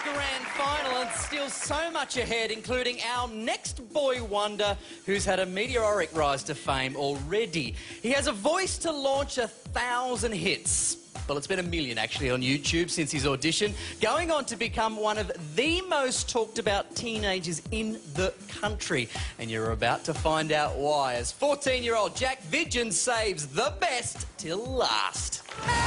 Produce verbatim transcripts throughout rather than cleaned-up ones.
grand final and still so much ahead, including our next boy wonder who's had a meteoric rise to fame already. He has a voice to launch a thousand hits. Well, it's been a million actually on YouTube since his audition, going on to become one of the most talked about teenagers in the country. And you're about to find out why, as fourteen-year-old Jack Vidgen saves the best till last.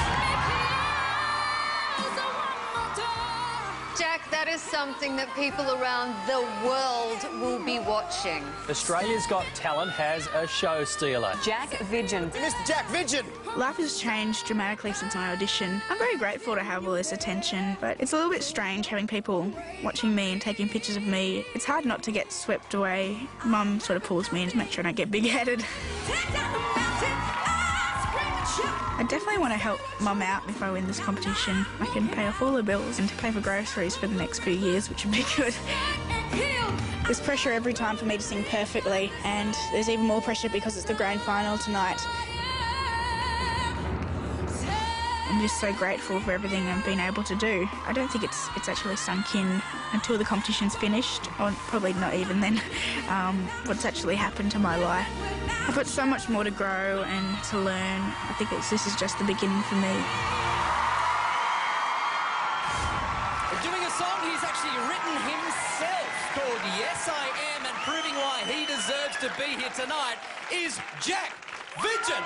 Jack, that is something that people around the world will be watching. Australia's Got Talent has a show stealer. Jack Vidgen. Mister Jack Vidgen. Life has changed dramatically since my audition. I'm very grateful to have all this attention, but it's a little bit strange having people watching me and taking pictures of me. It's hard not to get swept away. Mum sort of pulls me in to make sure I don't get big-headed. I definitely want to help Mum out if I win this competition. I can pay off all the bills and to pay for groceries for the next few years, which would be good. There's pressure every time for me to sing perfectly, and there's even more pressure because it's the grand final tonight. I'm just so grateful for everything I've been able to do. I don't think it's it's actually sunk in until the competition's finished, or probably not even then, um, what's actually happened to my life. I've got so much more to grow and to learn. I think it's, this is just the beginning for me. Doing a song he's actually written himself called Yes I Am, and proving why he deserves to be here tonight is Jack Vidgen.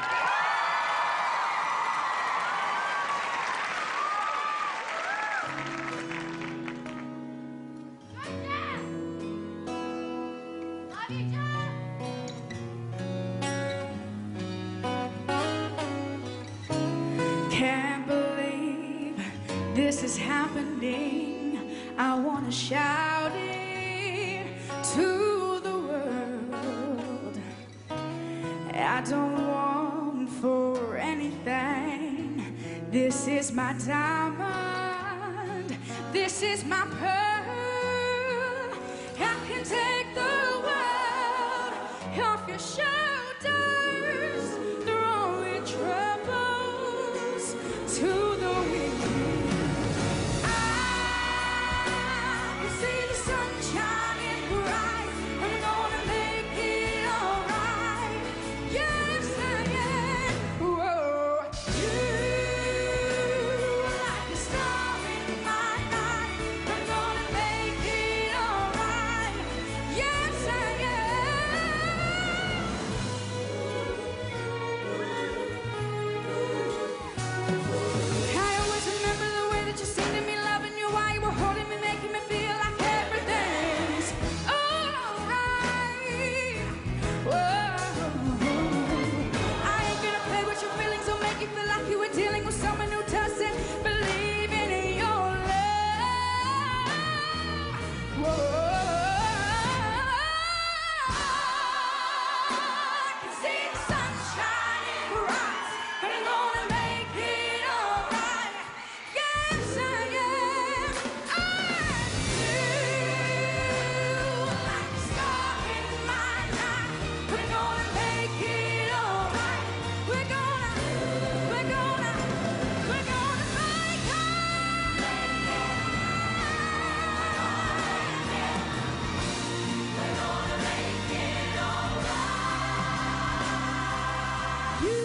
Can't believe this is happening. I want to shout it to the world. I don't want for anything. This is my diamond. This is my pearl. I can take the world off your shoulders. Throw in troubles to the wind. I can see the sun shining bright. I'm gonna make it alright. Yes, I am. Whoa. You like a star in my night. I'm gonna make it alright. Yes, I am. I always remember the way that you sang to me, loving you while you were holding me, making me feel like everything's alright. Whoa. I ain't gonna play with your feelings or make you feel like you were dealing with someone who doesn't believe in your love. Whoa. I can see the sun shining bright. I'm gonna make it alright. Yes, I am. I'm you like a star in my night. We're gonna make it alright. We're gonna, we're gonna, we're gonna make it. We're gonna make it alright. You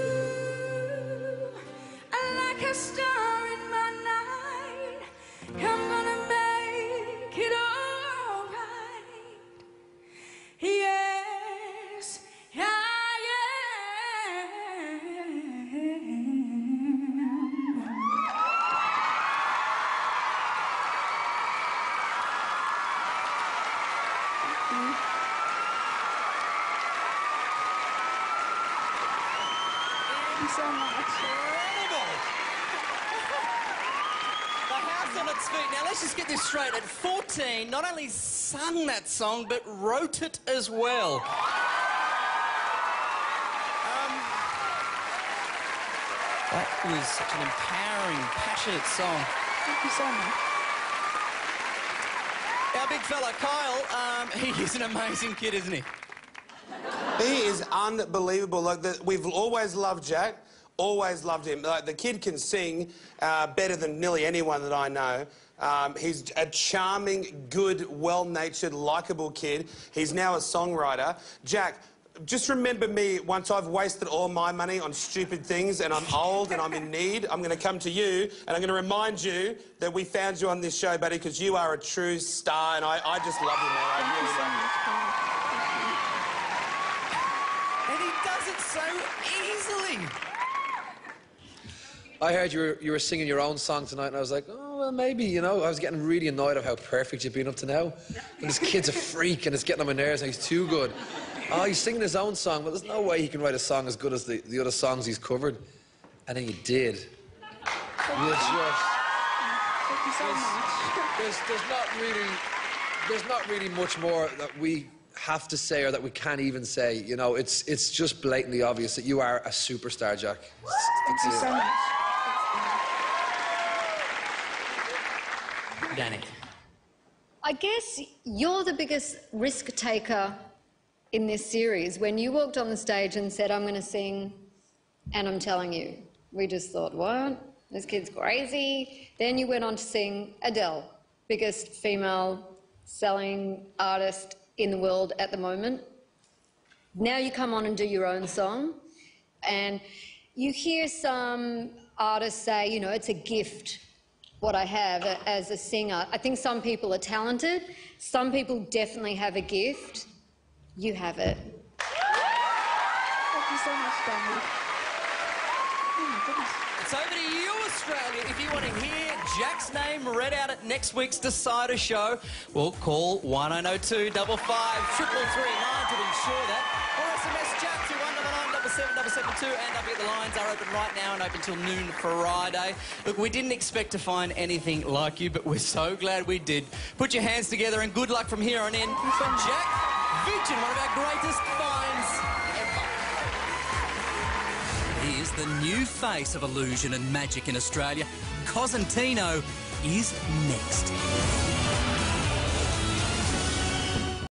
are like a star in my night. I'm gonna make it alright. Yes, I am. Thank you so much. Incredible. The house on its feet. Now, let's just get this straight. At fourteen, not only sung that song, but wrote it as well. Um, that was such an empowering, passionate song. Thank you so much. Our big fella, Kyle, um, he is an amazing kid, isn't he? He is unbelievable. Like the, we've always loved Jack. always loved him. Like, the kid can sing uh, better than nearly anyone that I know. Um, he's a charming, good, well-natured, likeable kid. He's now a songwriter. Jack, just remember me once I've wasted all my money on stupid things and I'm old and I'm in need. I'm going to come to you and I'm going to remind you that we found you on this show, buddy, because you are a true star and I, I just love you, man. I really love you. And he does it so easily. I heard you were, you were singing your own song tonight and I was like, oh, well, maybe, you know. I was getting really annoyed at how perfect you've been up to now. And this kid's a freak and it's getting on my nerves and he's too good. Oh, he's singing his own song, but there's no way he can write a song as good as the, the other songs he's covered. And then you did. You just... Thank you so much. There's, there's not really... There's not really much more that we have to say or that we can't even say. You know, it's, it's just blatantly obvious that you are a superstar, Jack. Thank you so much. Danny. I guess you're the biggest risk taker in this series. When you walked on the stage and said, I'm going to sing, and I'm telling you, we just thought, what? This kid's crazy. Then you went on to sing Adele, biggest female selling artist in the world at the moment. Now you come on and do your own song, and you hear some artists say, you know, it's a gift, what I have as a singer. I think some people are talented. Some people definitely have a gift. You have it. Thank you so much, Danny. Oh my goodness. It's over to you, Australia. If you want to hear Jack's name read out at next week's Decider show, well, call one oh two five five, triple three nine to ensure that. Or S M S Jack to one nine nine seven seven seven two, and don't forget the lines are open right now and open till noon Friday. Look, we didn't expect to find anything like you, but we're so glad we did. Put your hands together and good luck from here on in. From Jack Vidgen, one of our greatest finds ever. He is the new face of illusion and magic in Australia. Cosentino is next.